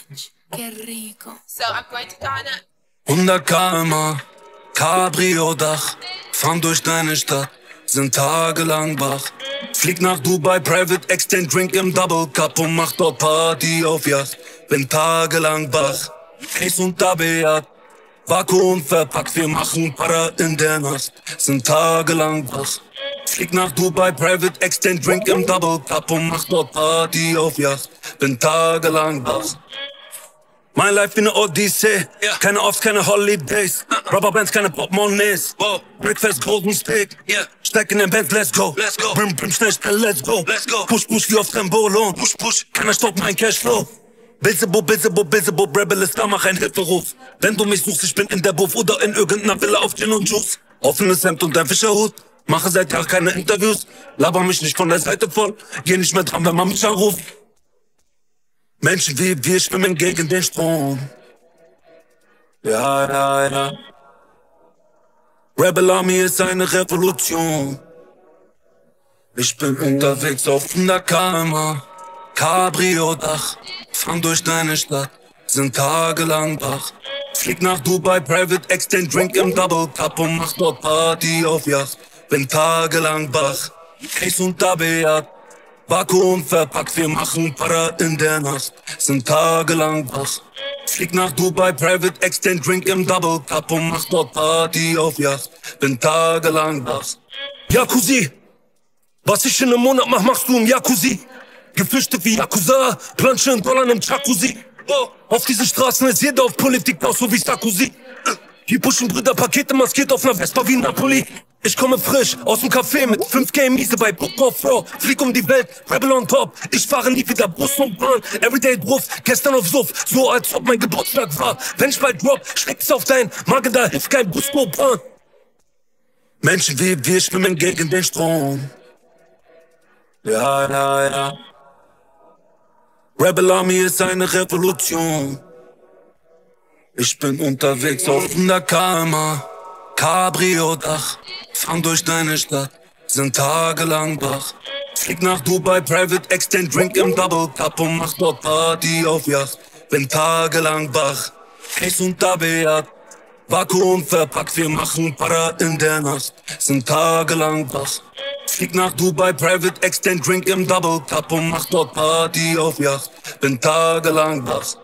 Qué rico. So, I'm going to Ghana. 100 km/h, Cabrio-Dach, fahren durch deine Stadt, sind tagelang wach. Flieg nach Dubai, Private Exchange, Drink im Double Cup und mach dort Party auf Yacht. Bin tagelang wach, Ace und Dabeat, Vakuum verpackt, wir machen Para in der Nacht, sind tagelang wach. Flieg nach Dubai, Private Exchange, Drink im Double Cup und mach dort Party auf Yacht. Bin tagelang wach. Mein Life wie ne Odyssee, keine Offs, keine Holidays, Rubberbands, keine Portemonnaies, Breakfast, Golden Steak, steig in den Benz, let's go, brim, brim, schnell, schnell, let's go, push, push, wie auf Trembolon, push, push, keiner stoppt mein Cashflow. Bilzebub, Bilzebub, Bilzebub, Rebel ist da, mach ein Hilferuf. Wenn du mich suchst, ich bin in der Buff oder in irgendeiner Villa auf Gin und Juice. Offenes Hemd und ein Fischerhut, mache seit Jahren keine Interviews, laber mich nicht von der Seite voll, geh nicht mehr dran, wenn man mich anruft. Menschen wie wir schwimmen gegen den Strom. Ja, ja, ja. Rebel Army ist eine Revolution. Ich bin unterwegs auf 100 km/h, Cabrio-Dach, fahren durch deine Stadt, sind tagelang wach. Flieg nach Dubai, Private Exchange, Drink im Double Cup und mach dort Party auf Yacht. Bin tagelang wach, Ace und Dabeat, Vakuum verpackt, wir machen Para in der Nacht, sind tagelang wach. Flieg nach Dubai, Private Exchange, Drink im Double Cup und mach dort Party auf Yacht. Bin tagelang wach. Jacuzzi, was ich in einem Monat mach, machst du im Jacuzzi. Geflüchtet wie Yakuza, Plansche in Dollar im Jacuzzi. Auf diesen Straßen ist jeder auf Politik aus, so wie Sarkozy. Die Buschenbrüder Pakete maskiert auf ner Vespa wie Napoli. Ich komme frisch aus dem Café mit 5K Miese bei Book of Raw. Flieg um die Welt, Rebel on top. Ich fahre nie wieder Bus und Bahn. Everyday drauf, gestern auf Suff, so als ob mein Geburtstag war. Wenn ich bald drop, schlägt's auf dein Magen, da hilft kein Busco-Bahn. Menschen wie wir schwimmen gegen den Strom. Ja, ja, ja. Rebel Army ist eine Revolution. Ich bin unterwegs auf 100 km/h, Cabrio-Dach, fahren durch deine Stadt, sind tagelang wach. Flieg nach Dubai, Private Exchange, Drink im Double Cup und mach dort Party auf Yacht. Bin tagelang wach, Ace und Dabeat, Vakuum verpackt, wir machen Para in der Nacht, sind tagelang wach. Flieg nach Dubai, Private Exchange, Drink im Double Cup und mach dort Party auf Yacht. Bin tagelang wach.